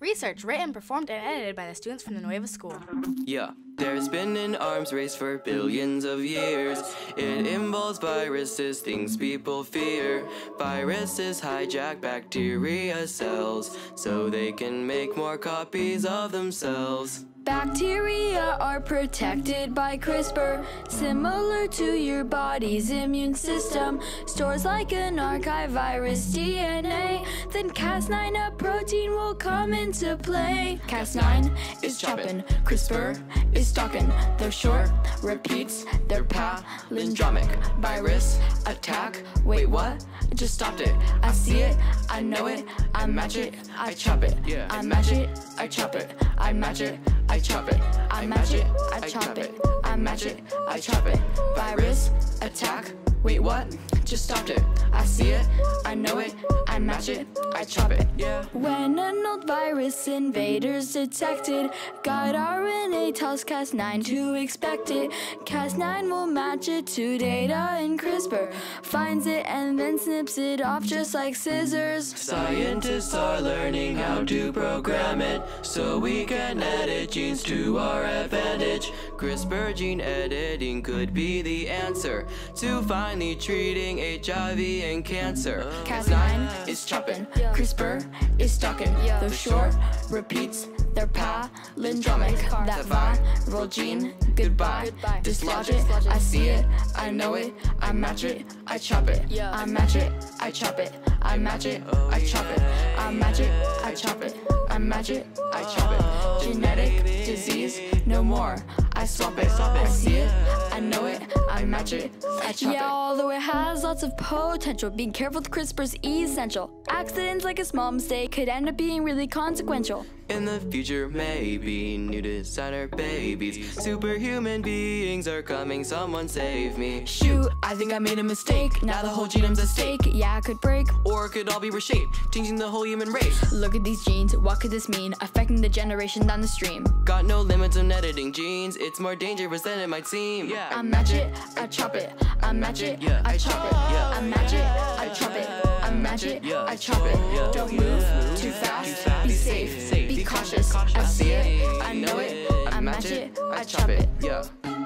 Research written, performed, and edited by the students from the Nueva School. Yeah, there's been an arms race for billions of years. It involves viruses, things people fear. Viruses hijack bacteria cells so they can make more copies of themselves. Bacteria are protected by CRISPR, similar to your body's immune system. Stores like an archive virus DNA, then Cas9, a protein, will come into play. Cas9 is chopping, CRISPR is stalking. They're short repeats, they're palindromic. Virus attack, wait what? I just stopped it. I see it, I know it, I match it, I chop it. I match it, I chop it, I match it, I chop it, I match it, I chop it, I match it, I chop it. Virus attack, wait what? Just stopped it. I see it, I know it, I match it, I chop it. When an old virus invader's detected, guide RNA tells Cas9 to expect it. Cas9 will match it to data in CRISPR, finds it and then snips it off just like scissors. Scientists are learning how to program it so we can edit genes to our advantage. CRISPR gene editing could be the answer to finally treating HIV and cancer. Cas9 is chopping, CRISPR is stalking. Those short repeats, they're palindromic. That viral gene, goodbye. Dislodge it, I see it, I know it, I match it, I chop it. I match it, I chop it, I match it, I chop it. I match it, I chop it, I match it, I chop it. Genetic disease, no more, I swap it. I see it, I know it, I match it, I chop it. Yeah, although it has lots of potential, being careful with CRISPR's essential. Accidents like a small mistake could end up being really consequential. In the future, maybe new designer babies, superhuman beings are coming, someone save me. Shoot, I think I made a mistake, now the whole genome's at stake. Yeah, it could break, or it could all be reshaped, changing the whole human race. Look at these genes, what could this mean? Affecting the generation down the stream. Got no limits on editing genes, it's more dangerous than it might seem. I match it, I chop it, I match it, I chop it. I match it, I chop it, I match it, I chop it. Don't move too fast, be safe, be cautious. I see it, I know it, I match it, I chop it.